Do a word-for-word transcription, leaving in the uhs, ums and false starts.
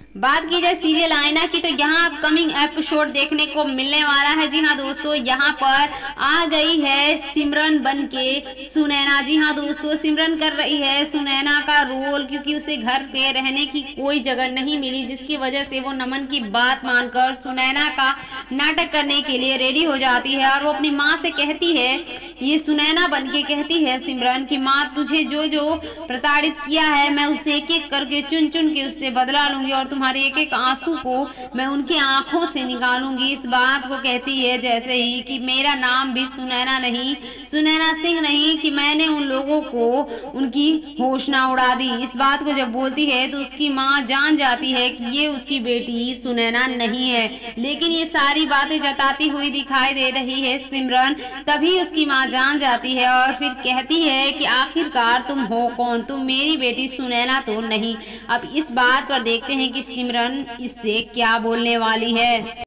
बात की जाए सीरियल आईना की, तो यहाँ अपकमिंग एपिसोड देखने को मिलने वाला है। जी हाँ दोस्तों, यहाँ पर आ गई है सिमरन बन के सुनैना। जी हाँ दोस्तों, सिमरन कर रही है सुनैना का रोल, क्योंकि उसे घर पे रहने की कोई जगह नहीं मिली, जिसकी वजह से वो नमन की बात मानकर सुनैना का नाटक करने के लिए रेडी हो जाती है। और वो अपनी माँ से कहती है, ये सुनैना बन के कहती है सिमरन की माँ, तुझे जो जो प्रताड़ित किया है मैं उसे एक एक करके चुन चुन के उससे बदला लूंगी, और तुम्हारे एक एक आंसू को मैं उनके आंखों से निकालूंगी। इस बात को कहती है जैसे ही कि मेरा नाम भी सुनैना नहीं, सुनैना सिंह नहीं, कि मैंने उन लोगों को उनकी होश ना उड़ा दी। इस बात को जब बोलती है तो उसकी माँ जान जाती है कि ये उसकी बेटी सुनैना नहीं है, लेकिन ये सारी बातें जताती हुई दिखाई दे रही है सिमरन। तभी उसकी माँ जान जाती है और फिर कहती है कि आखिरकार तुम हो कौन, तुम मेरी बेटी सुनैना तो नहीं। अब इस बात पर देखते हैं कि सिमरन इससे क्या बोलने वाली है।